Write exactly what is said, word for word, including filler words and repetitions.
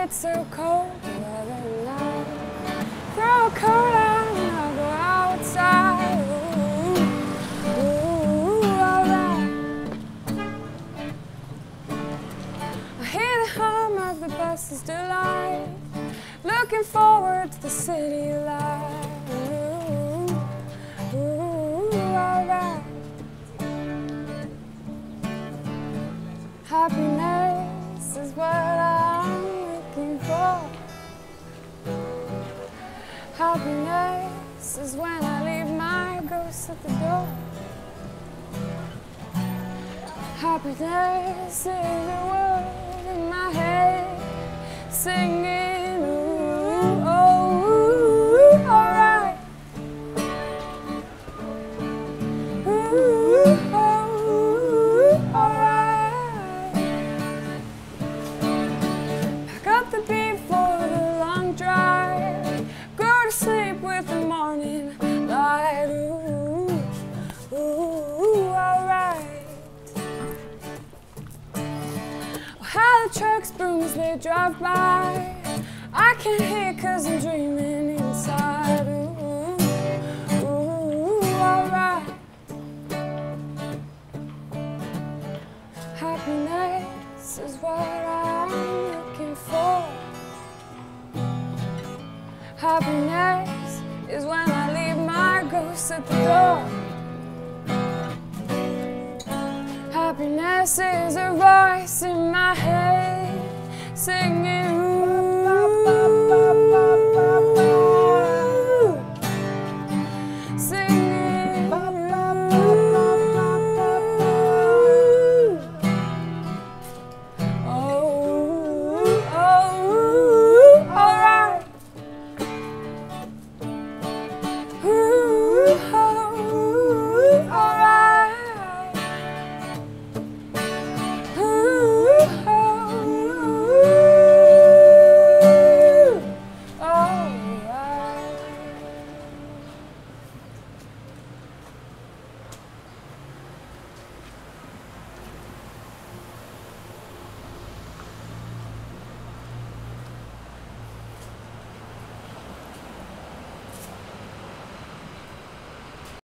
it's so cold the other night. Throw a coat on and I'll go outside. Ooh, ooh, alright. I hear the hum of the bus's delight, looking forward to the city light. Ooh, ooh, alright. Happiness is what I'm looking for. Happiness is when I leave my ghost at the door. Happiness is a word in my head singing, ooh, oh, ooh, alright. Ooh, oh, ooh, alright. Pack up the beat for the long drive, go to sleep with the morning light. Ooh, ooh, alright. How the trucks boom as they drive by, I can't hear cause I'm dreaming inside. Ooh, ooh, alright. Happiness is what I'm looking for. Happiness is when I leave my ghost at the door. Happiness is a voice in my head singing.